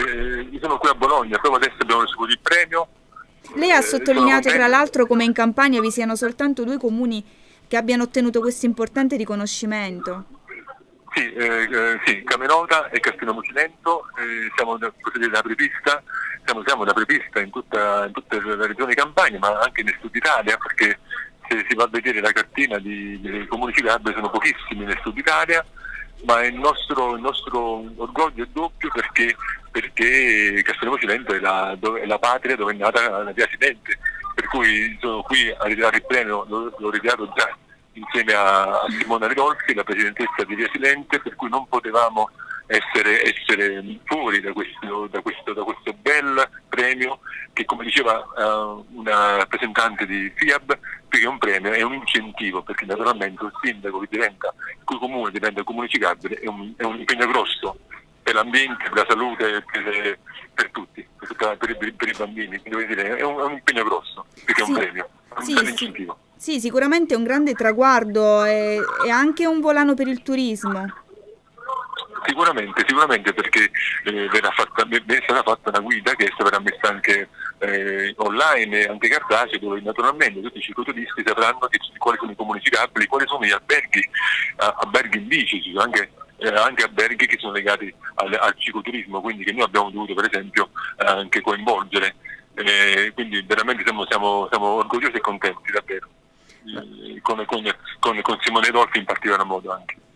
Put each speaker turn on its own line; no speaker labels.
io sono qui a Bologna, proprio adesso abbiamo ricevuto il premio.
Lei ha sottolineato tra l'altro come in Campania vi siano soltanto 2 comuni che abbiano ottenuto questo importante riconoscimento.
Sì, sì, Camerota e Castello Cilento, siamo da apripista, siamo da apripista in tutta la regione Campania, ma anche nel sud Italia, perché se si va a vedere la cartina dei comuni ciclabili sono pochissimi nel sud Italia, ma il nostro orgoglio è doppio perché Castello Cilento è la patria dove è nata la Via Silente, per cui sono qui a ritirare il premio, l'ho ritirato già insieme a Simona Ridolfi, la presidentessa di Via Silente, per cui non potevamo essere fuori da questo bel premio che, come diceva una rappresentante di FIAB, più che un premio è un incentivo, perché naturalmente il sindaco che diventa, il cui comune diventa comune ciclabile, è un impegno grosso per l'ambiente, per la salute, per tutti, per i bambini, quindi dire, è un impegno grosso, più che un
Sì,
premio, è un
sì,
bel
sì,
incentivo.
sì, sicuramente è un grande traguardo e anche un volano per il turismo.
Sicuramente perché è stata fatta una guida che verrà messa anche online e anche cartacea, dove naturalmente tutti i cicloturisti sapranno quali sono i comuni ciclabili, quali sono gli alberghi, alberghi in bici, ci sono anche alberghi che sono legati al cicloturismo, quindi che noi abbiamo dovuto per esempio anche coinvolgere, quindi veramente siamo orgogliosi e contenti davvero, con Simone Dolfi in particolar modo anche.